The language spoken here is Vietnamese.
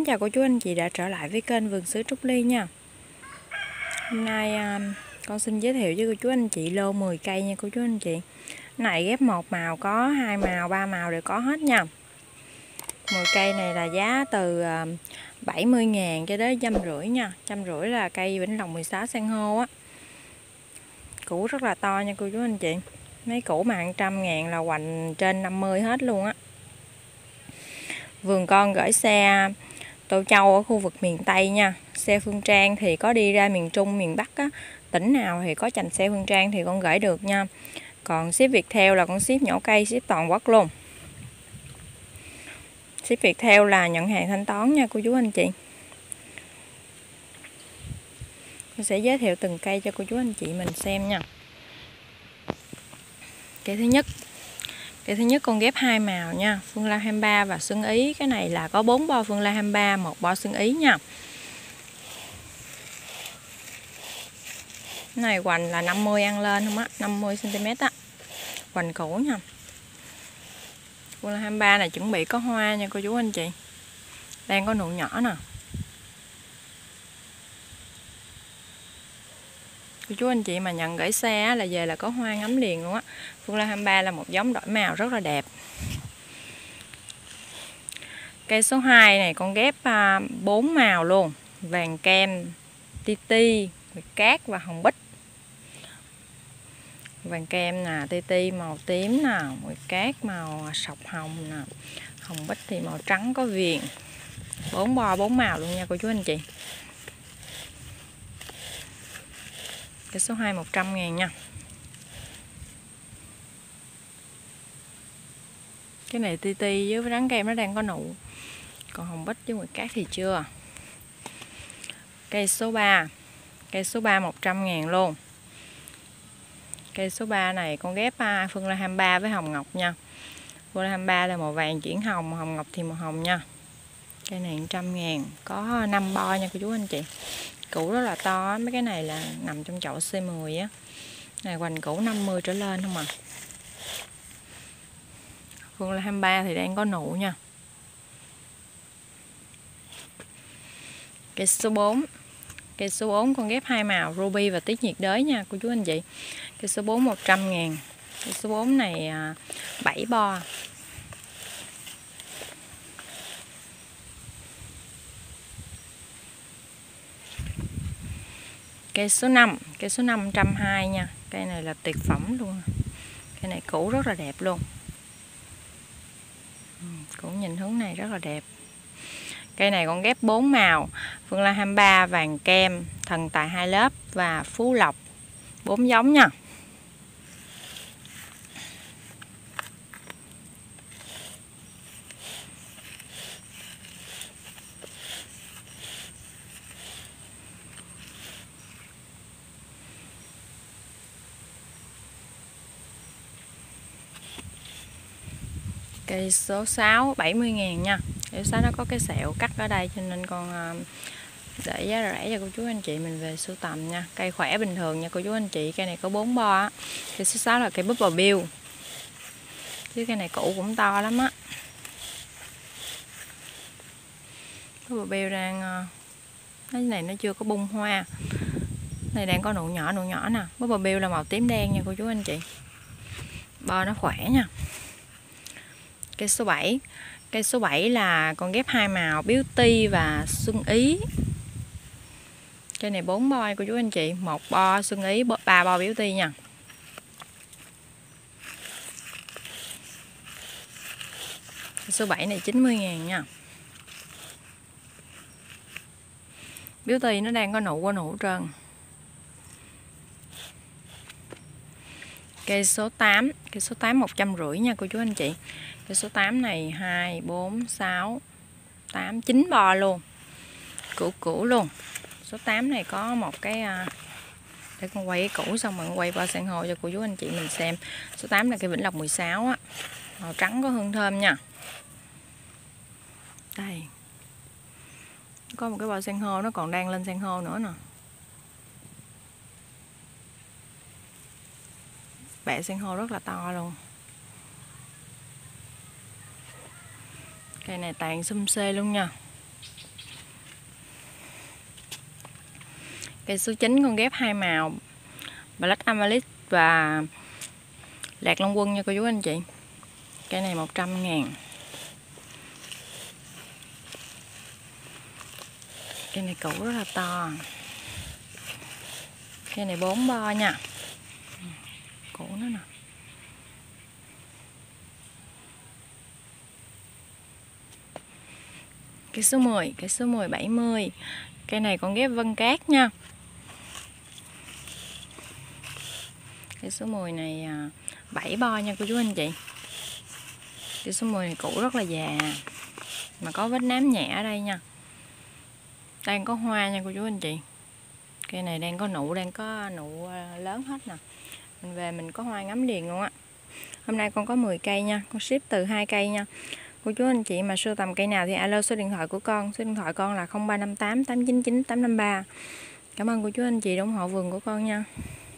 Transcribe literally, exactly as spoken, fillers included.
Mến chào cô chú anh chị đã trở lại với kênh Vườn Sứ Trúc Ly nha. Hôm nay à, con xin giới thiệu với cô chú anh chị lô mười cây nha cô chú anh chị. Này ghép một màu, có hai màu, ba màu đều có hết nha. mười cây này là giá từ à, bảy mươi ngàn cho đến trăm rưỡi nha. Trăm rưỡi là cây Vĩnh Long mười sáu san hô á. Củ rất là to nha cô chú anh chị. Mấy củ mà hàng trăm ngàn là hoành trên năm mươi hết luôn á. Vườn con gửi xe Tô Châu ở khu vực miền Tây nha. Xe Phương Trang thì có đi ra miền Trung, miền Bắc á, tỉnh nào thì có chành xe Phương Trang thì con gửi được nha. Còn ship Viettel là con ship nhỏ cây, ship toàn quốc luôn. Ship Viettel là nhận hàng thanh toán nha cô chú anh chị. Con sẽ giới thiệu từng cây cho cô chú anh chị mình xem nha. Cây thứ nhất. Cây thứ nhất con ghép hai màu nha, Phương Lan hai mươi ba và Xuân Ý. Cái này là có bốn bo Phương Lan hai mươi ba, một bo Xuân Ý nha. Cái này hoành là năm mươi ăn lên không á, năm mươi xăng ti mét á. Hoành cũ nha. Phương Lan hai mươi ba này chuẩn bị có hoa nha cô chú anh chị. Đang có nụ nhỏ nè. Cô chú anh chị mà nhận gửi xe là về là có hoa ngắm liền luôn á. Phương Lan hai mươi ba là một giống đổi màu rất là đẹp. Cây số hai này con ghép bốn màu luôn, vàng kem, ti ti, cát và hồng bích. Vàng kem nè, ti ti màu tím nè, mùi cát màu sọc hồng nè, hồng bích thì màu trắng có viền. Bốn bo bốn màu luôn nha cô chú anh chị. Cái số hai một trăm ngàn nha. Cái này ti ti với rắn kem nó đang có nụ. Còn hồng bích với mùi cát thì chưa. Cây số ba. Cây số ba một trăm ngàn luôn. Cây số ba này con ghép Phương Lan hai mươi ba với hồng ngọc nha. Phương Lan hai mươi ba là màu vàng chuyển hồng, hồng ngọc thì màu hồng nha. Cây này một trăm ngàn, có năm bo nha cô chú anh chị. Củ rất là to, mấy cái này là nằm trong chậu xê mười á. Này hoành củ năm mươi trở lên không à. Phương Lan hai mươi ba thì đang có nụ nha. Cây số bốn. Cây số bốn con ghép hai màu ruby và tiết nhiệt đới nha cô chú anh chị. Cây số bốn một trăm ngàn. Cây số bốn này bảy bo. Cây số năm. Cây số năm một trăm hai mươi nha. Cây này là tuyệt phẩm luôn. Cây này củ rất là đẹp luôn. Củ nhìn hướng này rất là đẹp. Cây này con ghép bốn màu, Phương Lan hai mươi ba, vàng kem, thần tài hai lớp và phú lộc. Bốn giống nha. Cây số sáu bảy mươi ngàn nha. Cây số sáu nó có cái sẹo cắt ở đây cho nên con để giá rẻ cho cô chú anh chị mình về sưu tầm nha. Cây khỏe bình thường nha cô chú anh chị. Cây này có bốn bo á. Cây số sáu là cây Bubble Bill. Chứ cây này củ cũng to lắm á. Bubble Bill đang cái này nó chưa có bung hoa. Này đang có nụ nhỏ nụ nhỏ nè. Bubble Bill là màu tím đen nha cô chú anh chị. Bo nó khỏe nha. Cây số bảy. Cây số bảy là con ghép hai màu Beauty và Xuân Ý. Cây này bốn bo cô chú anh chị, một bo Xuân Ý, ba bo Beauty nha. Cây số bảy này chín mươi ngàn nha. Beauty nó đang có nụ qua nụ trơn. Cây số tám. Cây số tám một trăm rưỡi nha cô chú anh chị. Cây số tám này hai, bốn, sáu, tám, chín bo luôn. Củ củ luôn. Số tám này có một cái để con quay cái củ xong rồi con quay bo san hô cho cô chú anh chị mình xem. Số tám là cây Vĩnh Lộc mười sáu á. Màu trắng có hương thơm nha. Đây. Có một cái bo san hô nó còn đang lên san hô nữa nè. Bẹ san hô rất là to luôn. Cây này tàn xum xê luôn nha. Cây số chín con ghép hai màu Black Amethyst và Lạc Long Quân nha cô chú anh chị. Cây này một trăm ngàn. Cây này củ rất là to. Cây này bốn bo nha. Củ nó nè. Cây số mười, cây số mười bảy mươi. Cây này con ghép Vân Cát nha. Cây số mười này bảy bo nha cô chú anh chị. Cây số mười này củ rất là già mà có vết nám nhẹ ở đây nha. Đang có hoa nha cô chú anh chị. Cây này đang có nụ, đang có nụ lớn hết nè. Mình về mình có hoa ngắm liền luôn á. Hôm nay con có mười cây nha, con ship từ hai cây nha. Cô chú anh chị mà sưu tầm cây nào thì alo số điện thoại của con. Số điện thoại con là không ba năm tám tám chín chín tám năm ba. Cảm ơn cô chú anh chị ủng hộ vườn của con nha.